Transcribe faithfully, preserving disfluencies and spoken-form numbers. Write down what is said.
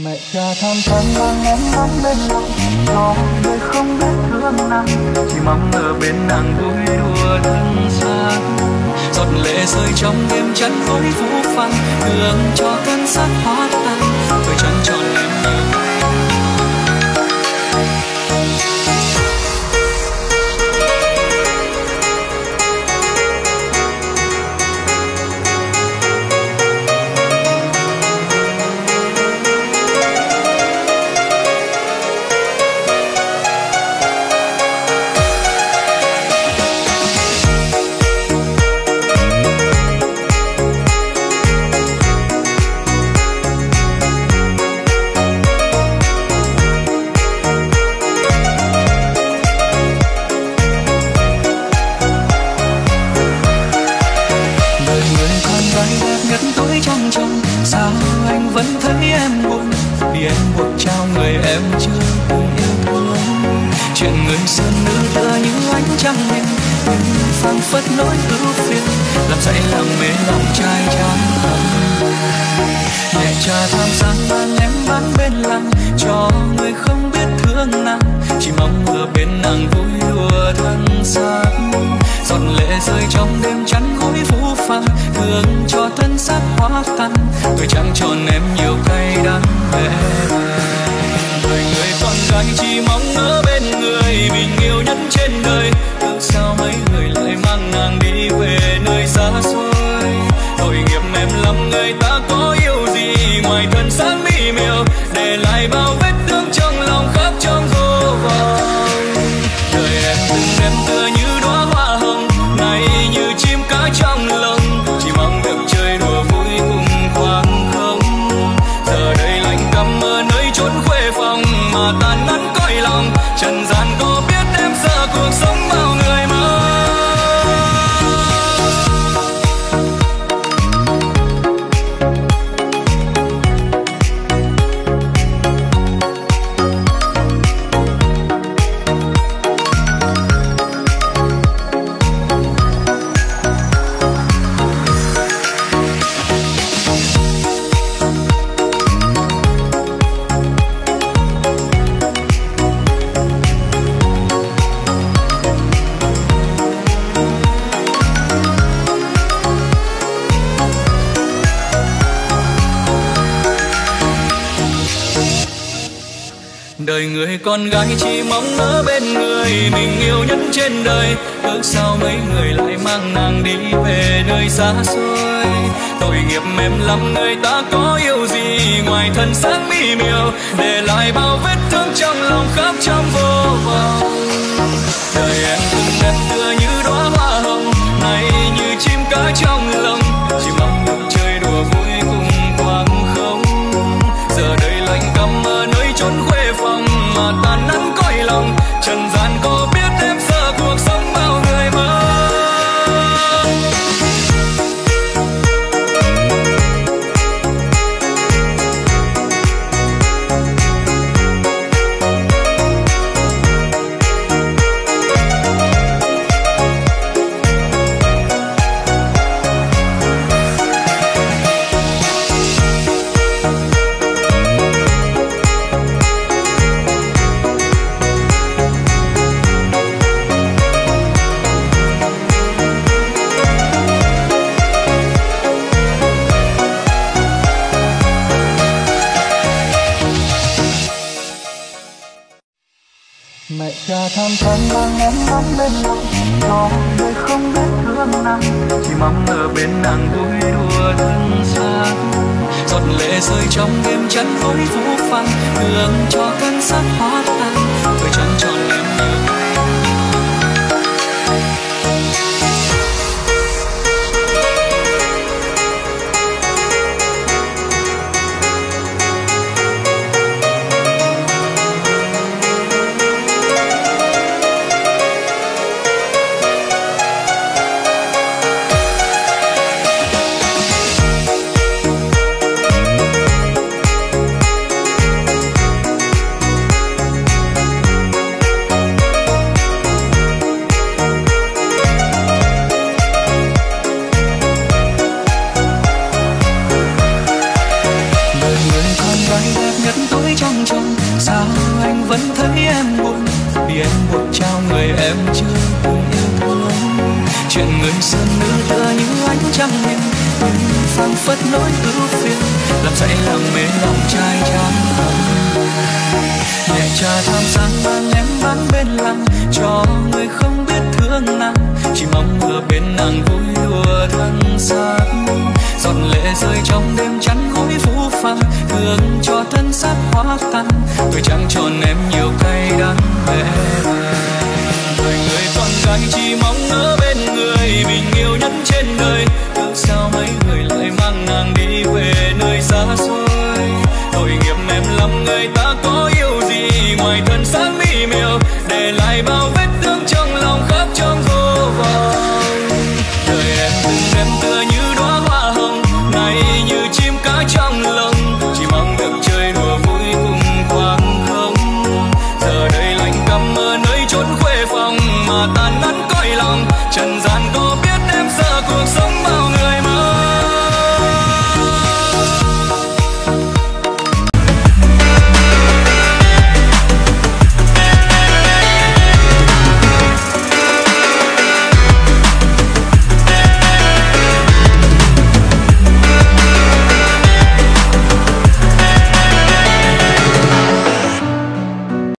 Mẹ cha tham tháng mang em mắt bên lòng, cho người không biết thương nàng, chỉ mong ở bên nàng vui đùa thân xác. Giọt lệ rơi trong đêm chắn với vũ phàng, đường cho thân xác hóa tan, tôi chẳng tròn em nhiều. Đời người con gái chỉ mong ở bên người mình yêu nhất trên đời, ước sao mấy người lại mang nàng đi về nơi xa xôi. Tội nghiệp em lắm, người ta có yêu gì ngoài thân xác mỹ miều, để lại bao vết thương trong lòng khắp trong vô vọng. Đời em từng đẹp tựa như đóa hoa hồng, này như chim cá trong lồng, chỉ mong được chơi đùa vui cùng khoảng không. Giờ đây lạnh căm ở nơi chốn khuê phòng, mà tàn nắn cõi lòng. Trần gian có biết em giờ cuộc sống bao người mơ. Mẹ cha tham tháng mang em mắt bên lòng, cho người không biết thương nàng, chỉ mong ở bên nàng vui đùa thân xác. Giọt lệ rơi trong đêm chắn với vũ phàng, đường cho thân xác hóa tan, tôi chẳng tròn em nhiều. thấy em buồn, vì em buộc trao người em chưa từng yêu thương. Chuyện người sơn nữ tựa như ánh trăng hiền, nhưng phảng phất nỗi ưu phiền, làm say làm mê lòng trai chán hầm. Nhẹ trà thơm sáng mang em bán bên làng, cho người không biết thương nàng, chỉ mong ở bên nàng vui đùa thân xác. Giọt lệ rơi trong đêm chắn gối phũ phàng, thương cho thân xác hóa tan. Tôi chẳng tròn